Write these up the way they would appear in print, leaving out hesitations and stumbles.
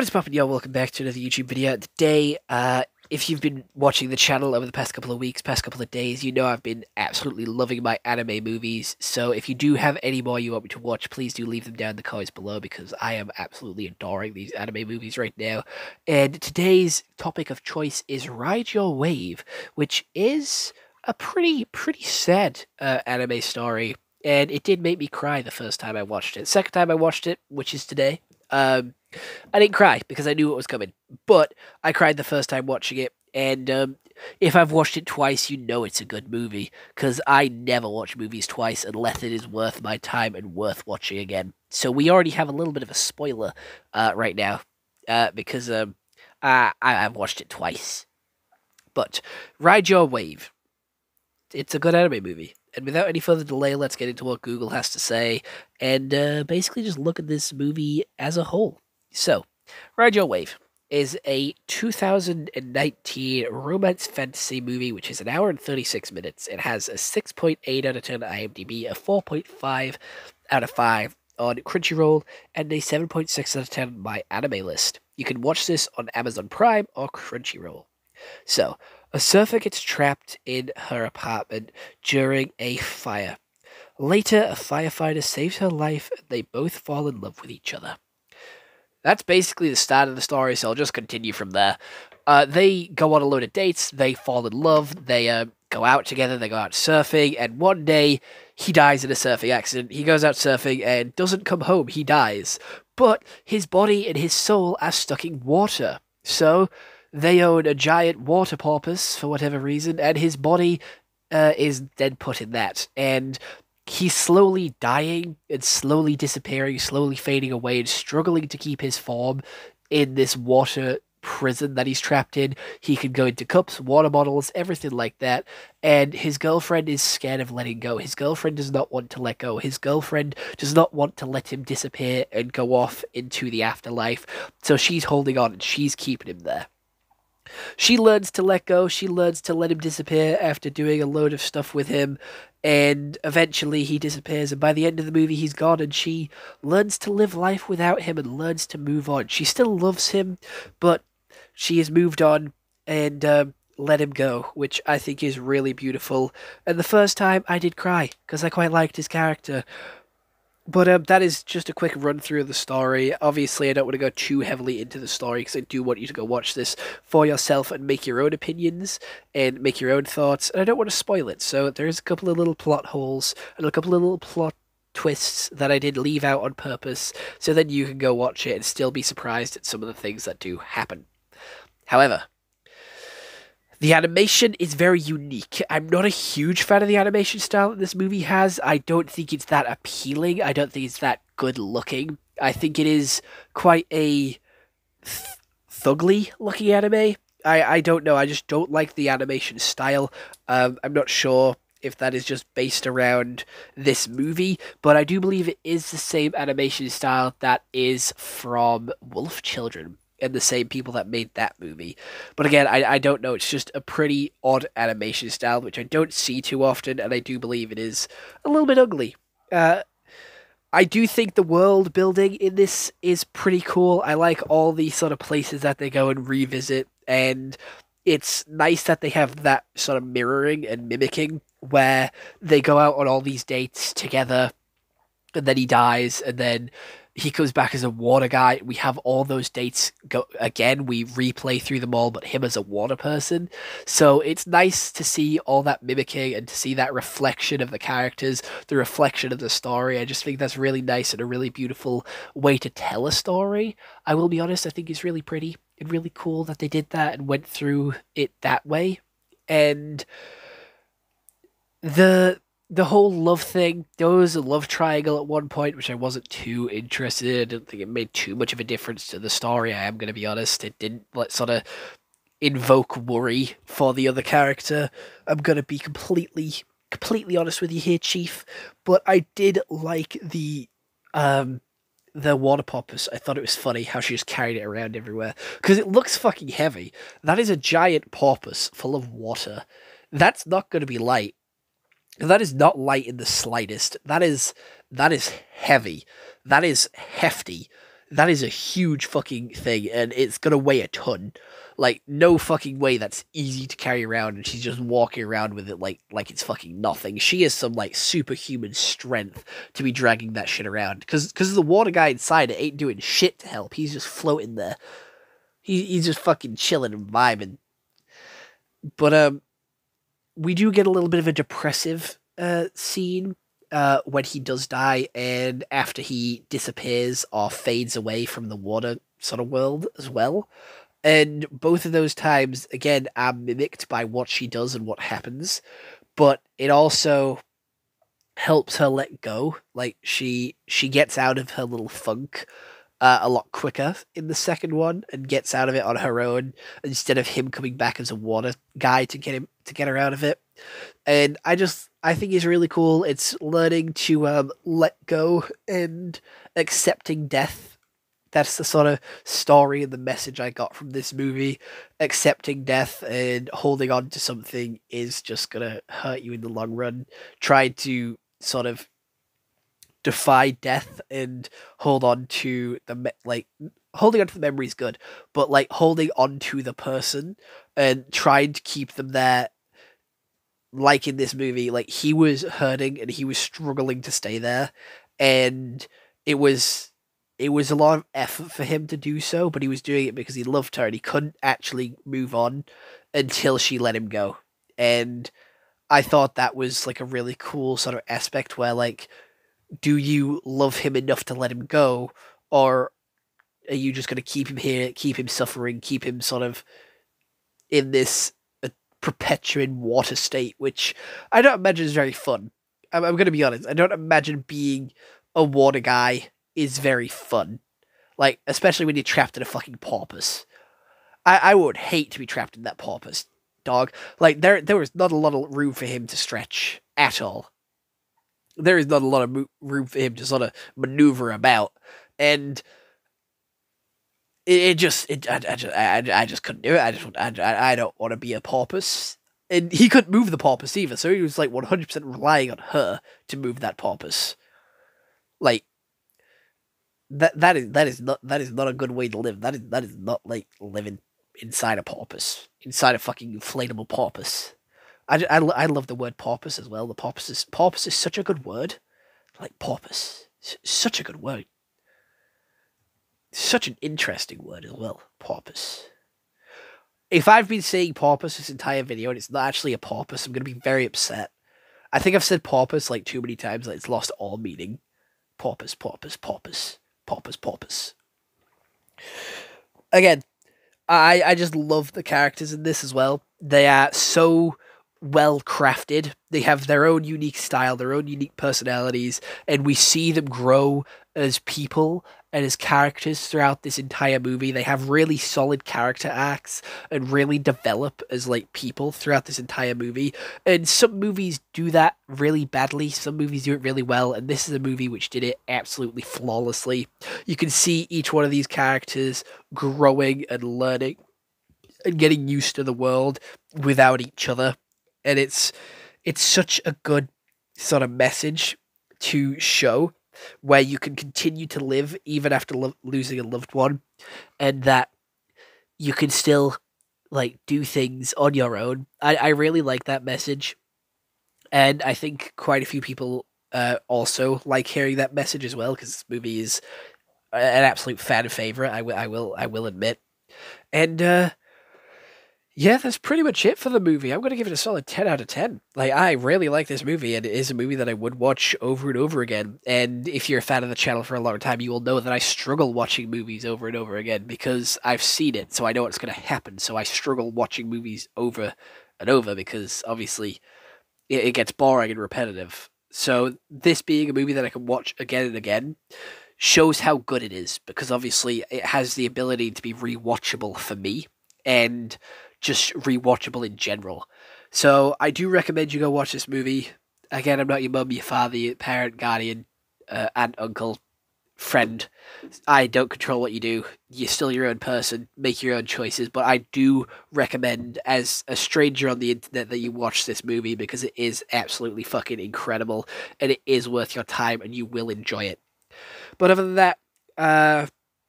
What is poppin', yo? Welcome back to another YouTube video. Today, if you've been watching the channel over the past couple of weeks, past couple of days, you know I've been absolutely loving my anime movies. So if you do have any more you want me to watch, please do leave them down in the comments below because I am absolutely adoring these anime movies right now. And today's topic of choice is Ride Your Wave, which is a pretty sad anime story. And it did make me cry the first time I watched it. Second time I watched it, which is today, I didn't cry because I knew it was coming, but I cried the first time watching it, and if I've watched it twice, you know it's a good movie, because I never watch movies twice unless it is worth my time and worth watching again. So we already have a little bit of a spoiler right now, because I've watched it twice. But Ride Your Wave, it's a good anime movie. And without any further delay, let's get into what Google has to say, and basically just look at this movie as a whole. So, Ride Your Wave is a 2019 romance fantasy movie, which is an hour and 36 minutes. It has a 6.8 out of 10 on IMDb, a 4.5 out of 5 on Crunchyroll, and a 7.6 out of 10 on my anime list. You can watch this on Amazon Prime or Crunchyroll. So, a surfer gets trapped in her apartment during a fire. Later, a firefighter saves her life, and they both fall in love with each other. That's basically the start of the story, so I'll just continue from there. They go on a load of dates, they fall in love, they go out together, they go out surfing, and one day, he dies in a surfing accident. He goes out surfing and doesn't come home, he dies. But his body and his soul are stuck in water. So, they own a giant water porpoise, for whatever reason, and his body is then put in that. And he's slowly dying and slowly disappearing, slowly fading away, and struggling to keep his form in this water prison that he's trapped in. He can go into cups, water bottles, everything like that. And his girlfriend is scared of letting go. His girlfriend does not want to let go. His girlfriend does not want to let him disappear and go off into the afterlife. So she's holding on and she's keeping him there. She learns to let go, she learns to let him disappear after doing a load of stuff with him, and eventually he disappears, and by the end of the movie he's gone, and she learns to live life without him and learns to move on. She still loves him, but she has moved on and let him go, which I think is really beautiful. And the first time I did cry, because I quite liked his character. But that is just a quick run through of the story. Obviously, I don't want to go too heavily into the story because I do want you to go watch this for yourself and make your own opinions and make your own thoughts. And I don't want to spoil it. So there's a couple of little plot holes and a couple of little plot twists that I did leave out on purpose. So then you can go watch it and still be surprised at some of the things that do happen. However, the animation is very unique. I'm not a huge fan of the animation style that this movie has. I don't think it's that appealing. I don't think it's that good looking. I think it is quite a thugly looking anime. I don't know. I just don't like the animation style. I'm not sure if that is just based around this movie, but I do believe it is the same animation style that is from Wolf Children. And the same people that made that movie. But again, I don't know. It's just a pretty odd animation style, which I don't see too often, and I do believe it is a little bit ugly. I do think the world building in this is pretty cool. I like all the sort of places that they go and revisit, and it's nice that they have that sort of mirroring and mimicking, where they go out on all these dates together, and then he dies, and then he comes back as a water guy. We have all those dates go again. We replay through them all, but him as a water person. So it's nice to see all that mimicking and to see that reflection of the characters, the reflection of the story. I just think that's really nice and a really beautiful way to tell a story. I will be honest, I think it's really pretty and really cool that they did that and went through it that way. And the whole love thing, there was a love triangle at one point, which I wasn't too interested in. I didn't think it made too much of a difference to the story, I am going to be honest. It didn't sort of invoke worry for the other character. I'm going to be completely honest with you here, Chief. But I did like the water porpoise. I thought it was funny how she just carried it around everywhere. Because it looks fucking heavy. That is a giant porpoise full of water. That's not going to be light. That is not light in the slightest. That is heavy. That is hefty. That is a huge fucking thing, and it's gonna weigh a ton. Like, no fucking way that's easy to carry around, and she's just walking around with it like it's fucking nothing. She has some like superhuman strength to be dragging that shit around. Because the water guy inside it ain't doing shit to help. He's just floating there. He's just fucking chilling and vibing. But we do get a little bit of a depressive scene when he does die, and after he disappears or fades away from the water sort of world as well. And both of those times, again, are mimicked by what she does and what happens, but it also helps her let go. Like she gets out of her little funk a lot quicker in the second one and gets out of it on her own instead of him coming back as a water guy to get her out of it. And I think he's really cool. It's learning to let go and accepting death. That's the sort of story and the message I got from this movie. Accepting death and holding on to something is just gonna hurt you in the long run. Trying to sort of defy death and hold on to holding on to the memory is good, but like holding on to the person and trying to keep them there. Like in this movie, like he was hurting and he was struggling to stay there, and it was it was a lot of effort for him to do so, but he was doing it because he loved her and he couldn't actually move on until she let him go. And I thought that was like a really cool sort of aspect where like, do you love him enough to let him go, or are you just going to keep him here, keep him suffering, keep him sort of in this perpetuating water state, which I don't imagine is very fun. I'm going to be honest. I don't imagine being a water guy is very fun. Like, especially when you're trapped in a fucking porpoise. I would hate to be trapped in that porpoise, dog. Like, there was not a lot of room for him to stretch at all. There is not a lot of room for him to sort of maneuver about. And I just couldn't do it. I don't want to be a porpoise. And he couldn't move the porpoise either, so he was like 100% relying on her to move that porpoise. Like, that is not a good way to live. That is not like living inside a porpoise, inside a fucking inflatable porpoise. I love the word porpoise as well. The porpoise is such a good word. Like porpoise, such a good word. Such an interesting word as well, porpoise. If I've been saying porpoise this entire video and it's not actually a porpoise, I'm gonna be very upset. I think I've said porpoise like too many times that it's lost all meaning. Porpoise, porpoise, porpoise, porpoise, porpoise. Again, I just love the characters in this as well. They are so well crafted. They have their own unique style, their own unique personalities, and we see them grow as people and as characters throughout this entire movie. They have really solid character arcs and really develop as like people throughout this entire movie. And some movies do that really badly, some movies do it really well, and this is a movie which did it absolutely flawlessly. You can see each one of these characters growing and learning and getting used to the world without each other. And it's such a good sort of message to show, where you can continue to live even after losing a loved one, and that you can still like do things on your own. I really like that message, and I think quite a few people also like hearing that message as well, because this movie is an absolute fan favorite. I will admit, and yeah, that's pretty much it for the movie. I'm going to give it a solid 10 out of 10. Like, I really like this movie, and it is a movie that I would watch over and over again. And if you're a fan of the channel for a long time, you will know that I struggle watching movies over and over again because I've seen it, so I know what's going to happen. So I struggle watching movies over and over because, obviously, it gets boring and repetitive. So this being a movie that I can watch again and again shows how good it is, because, obviously, it has the ability to be rewatchable for me. And just rewatchable in general. So I do recommend you go watch this movie. Again, I'm not your mum, your father, your parent, guardian, aunt, uncle, friend. I don't control what you do. You're still your own person. Make your own choices. But I do recommend, as a stranger on the internet, that you watch this movie, because it is absolutely fucking incredible, and it is worth your time, and you will enjoy it. But other than that,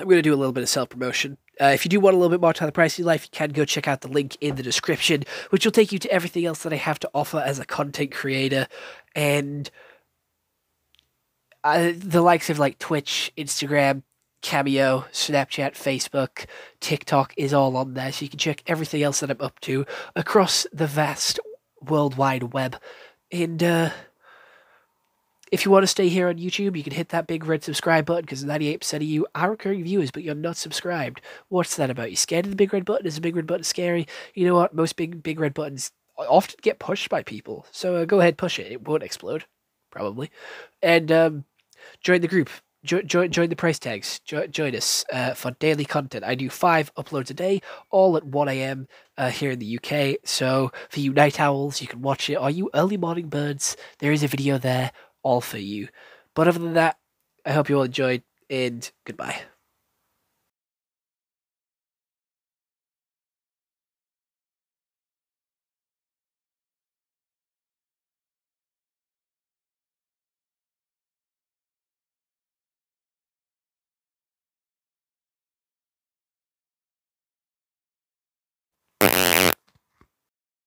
I'm going to do a little bit of self-promotion. If you do want a little bit more Tyler Pricey life, you can go check out the link in the description, which will take you to everything else that I have to offer as a content creator. And the likes of like Twitch, Instagram, Cameo, Snapchat, Facebook, TikTok is all on there, so you can check everything else that I'm up to across the vast World Wide Web. And if you want to stay here on YouTube, you can hit that big red subscribe button, because 98% of you are recurring viewers, but you're not subscribed. What's that about? You scared of the big red button? Is the big red button scary? You know what? Most big red buttons often get pushed by people, so go ahead, push it. It won't explode, probably. And join the group. Join the price tags. Join us for daily content. I do 5 uploads a day, all at 1 a.m. Here in the UK. So for you night owls, you can watch it. Or you early morning birds, there is a video there, all for you. But other than that, I hope you all enjoyed, and goodbye.